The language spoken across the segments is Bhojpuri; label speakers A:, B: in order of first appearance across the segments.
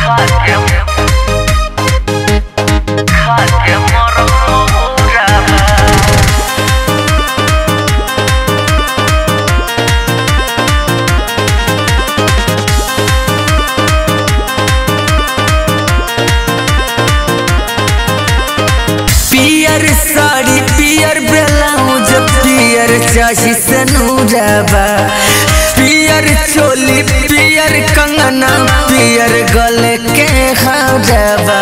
A: पियर साड़ी पियर ब्लाउज पियर चाची सनूराबा पियर चोली पियर कंगना पियर गले के हारबा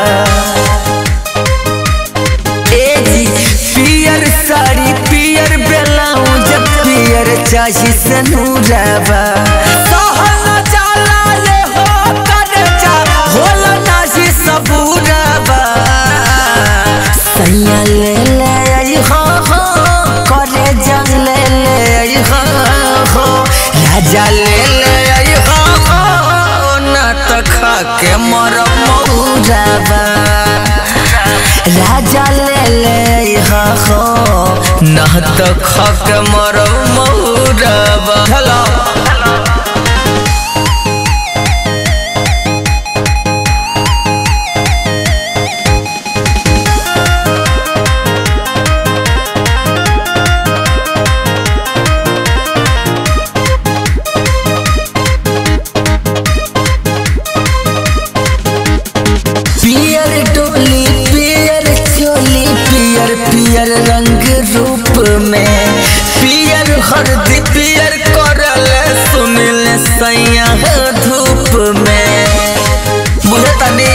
A: पियर साड़ी पियर ब्लाउज पियर चाची सनूराबा राजा ले ना तो खा के मर मऊराबा राजा ले ना तो खा के मर मऊराबा। पियर रंग रूप में पियर हरदी पियर करल सुनिल सैया धूप में बुझे तनी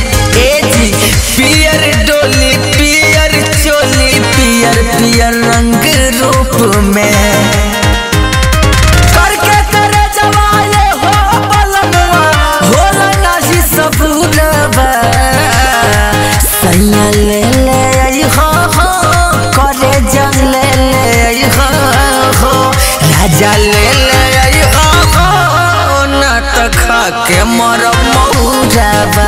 A: पियर डोली पियर चोली पियर पियर रंग रूप में करके तेरे जवाले हो बलनुआ होला नाजी सबूरबा सैया ले राजा ले ना तो खा के मर मऊराबा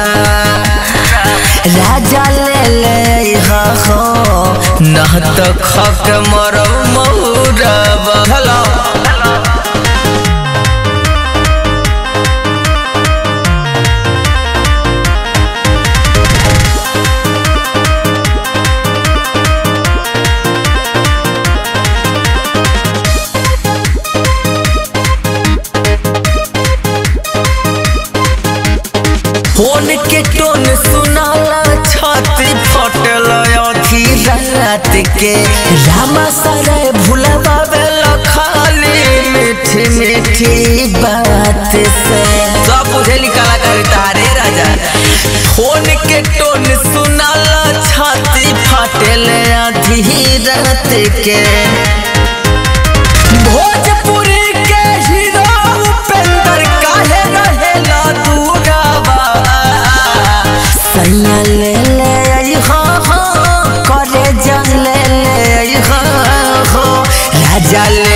A: राजा ले ना तो खा के मर मऊराबा। फोन के टोन सुनाला छाती फटल अखी रात के रामा सारे भुलवा खाली मीठी मीठी बात से सब बुझेली कलाकार तारे राजा। फोन के टोन सुनाला छाती फटल आधी रात के भोजपुरी के हीरो उपेंद्र काहे रहेला दूराबा सैया ले करे जंग ले राजा ले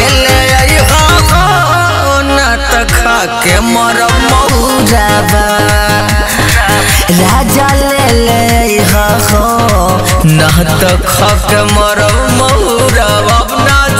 A: ना तो खा के मर मऊराबा राजा ले ना तो खा के मर मऊराबा।